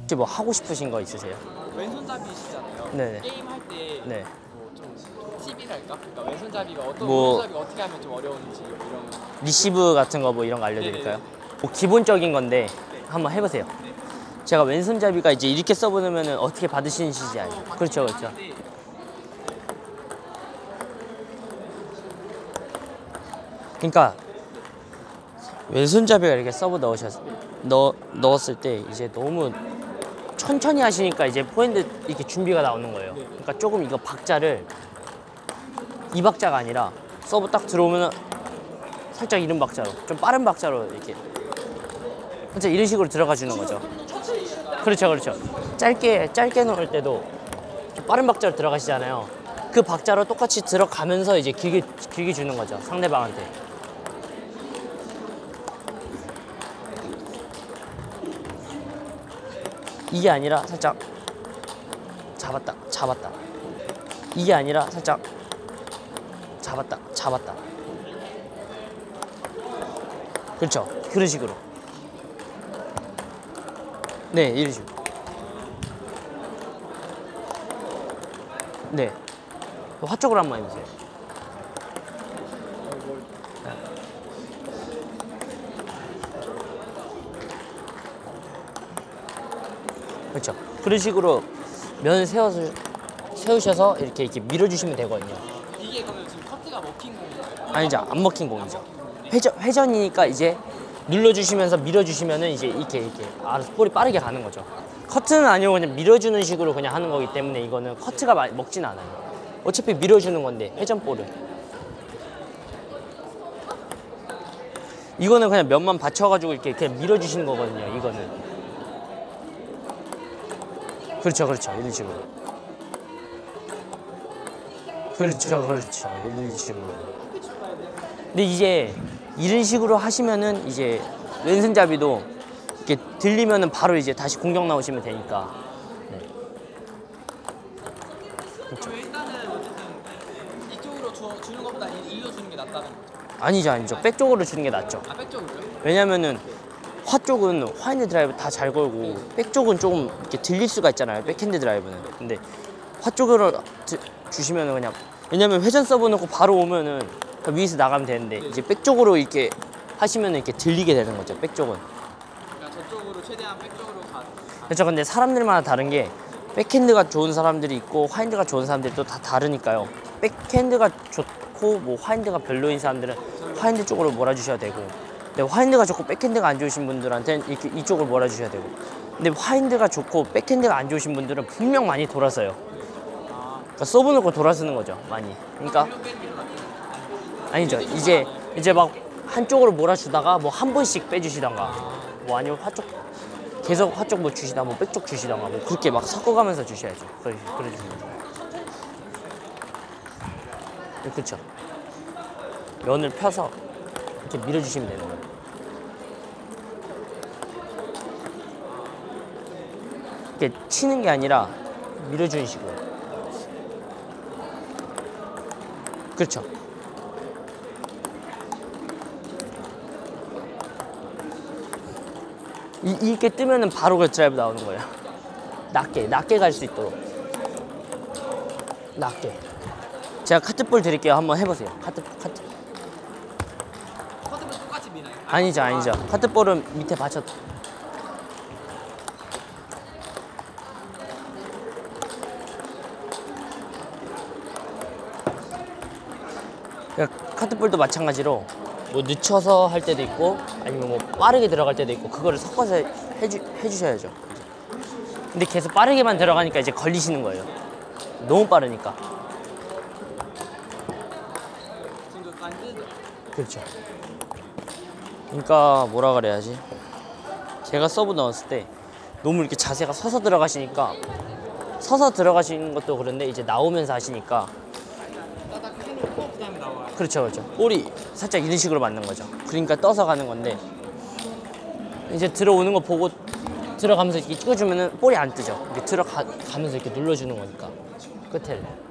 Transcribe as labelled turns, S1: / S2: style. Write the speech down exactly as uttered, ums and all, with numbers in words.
S1: 혹시 뭐 하고 싶으신 거 있으세요?
S2: 왼손잡이시잖아요.
S1: 네네.
S2: 게임 할 때
S1: 네.
S2: 뭐 좀 팁이랄까? 그러니까 왼손잡이가 어떤
S1: 뭐
S2: 왼손잡이가 어떻게 하면 좀 어려운지 이런 거.
S1: 리시브 같은 거 뭐 이런 거 알려드릴까요? 뭐 기본적인 건데 한번 해보세요. 제가 왼손잡이가 이제 이렇게 써보면 어떻게 받으시는지 알죠? 그렇죠, 그렇죠. 그러니까 왼손잡이가 이렇게 서브 넣으셨 넣 넣었을 때 이제 너무 천천히 하시니까 이제 포핸드 이렇게 준비가 나오는 거예요. 그러니까 조금 이거 박자를 이 박자가 아니라 서브 딱 들어오면 살짝 이런 박자로 좀 빠른 박자로 이렇게 진짜 이런 식으로 들어가 주는 거죠. 그렇죠, 그렇죠. 짧게 짧게 넣을 때도 좀 빠른 박자로 들어가시잖아요. 그 박자로 똑같이 들어가면서 이제 길게 길게 주는 거죠, 상대방한테. 이게 아니라 살짝 잡았다, 잡았다. 이게 아니라 살짝 잡았다, 잡았다. 그렇죠, 그런 식으로. 네, 이런 식으로. 네, 화 쪽으로 한번 해보세요. 그렇죠. 그런 식으로 면 세워서 세우셔서 이렇게 이렇게 밀어주시면 되거든요.
S2: 이게 그러면 지금 커트가 먹힌 공인가요?
S1: 아니죠, 안 먹힌 공이죠. 회전 회전이니까 이제 눌러주시면서 밀어주시면은 이제 이렇게 이렇게 알아서 볼이 빠르게 가는 거죠. 커트는 아니고 그냥 밀어주는 식으로 그냥 하는 거기 때문에 이거는 커트가 많이 먹진 않아요. 어차피 밀어주는 건데 회전 볼을. 이거는 그냥 면만 받쳐가지고 이렇게 그냥 밀어주시는 거거든요. 이거는. 그렇죠, 그렇죠. 이런 식으로. 그렇죠, 그렇죠. 이런 식으로. 근데 이제 이런 식으로 하시면은 이제 왼손잡이도 이렇게 들리면은 바로 이제 다시 공격 나오시면 되니까. 네.
S2: 그렇죠. 일단은 어쨌든 이쪽으로 주, 주는 것보다 일로 주는 게 낫다는 거죠?
S1: 아니죠, 아니죠. 백 쪽으로 주는 게 낫죠.
S2: 아, 백 쪽으로요?
S1: 왜냐면은 화 쪽은 화핸드 드라이브 다 잘 걸고 백 쪽은 조금 이렇게 들릴 수가 있잖아요. 백핸드 드라이브는. 근데 화 쪽으로 드, 주시면은 그냥, 왜냐면 회전 서브 넣고 바로 오면은 위에서 나가면 되는데 이제 백 쪽으로 이렇게 하시면은 이렇게 들리게 되는 거죠. 백 쪽은.
S2: 그러니까 저쪽으로 최대한 백 쪽으로 가.
S1: 그렇죠. 근데 사람들마다 다른 게 백핸드가 좋은 사람들이 있고 화핸드가 좋은 사람들이 또 다 다르니까요. 백핸드가 좋고 뭐 화핸드가 별로인 사람들은 화핸드 쪽으로 몰아주셔야 되고, 근데 화핸드가 좋고 백핸드가 안 좋으신 분들한테는 이렇게 이쪽을 몰아주셔야 되고, 근데 화핸드가 좋고 백핸드가 안 좋으신 분들은 분명 많이 돌아서요. 그러니까 서브 넣고 돌아서는 거죠, 많이. 그러니까 아니죠. 이제 이제 막 한쪽으로 몰아주다가 뭐 한 번씩 빼주시던가, 뭐 아니면 화쪽 계속 화쪽 뭐 주시다, 뭐 백쪽 주시던가, 뭐 그렇게 막 섞어가면서 주셔야죠. 그래 그래 주시면 돼요. 그렇죠. 면을 펴서 이렇게 밀어주시면 되는 거예요. 이렇게 치는 게 아니라 밀어주는 식으로. 그렇죠. 이, 이렇게 뜨면은 바로 그 드라이브 나오는 거예요. 낮게, 낮게 갈 수 있도록. 낮게. 제가 카트볼 드릴게요. 한번 해보세요. 카트, 카트.
S2: 커트볼 똑같이 미나요?
S1: 아니죠, 아니죠. 카트볼은 밑에 받쳐. 카트볼도 마찬가지로 뭐 늦춰서 할 때도 있고 아니면 뭐 빠르게 들어갈 때도 있고 그거를 섞어서 해주, 해주셔야죠. 근데 계속 빠르게만 들어가니까 이제 걸리시는 거예요. 너무 빠르니까. 그렇죠. 그러니까 뭐라 그래야지, 제가 서브 넣었을 때 너무 이렇게 자세가 서서 들어가시니까, 서서 들어가시는 것도 그런데 이제 나오면서 하시니까. 그렇죠, 그렇죠. 볼이 살짝 이런 식으로 맞는 거죠. 그러니까 떠서 가는 건데, 이제 들어오는 거 보고 들어가면서 이렇게 찍어주면은 볼이 안 뜨죠. 이렇게 들어가면서 이렇게 눌러주는 거니까 끝에를.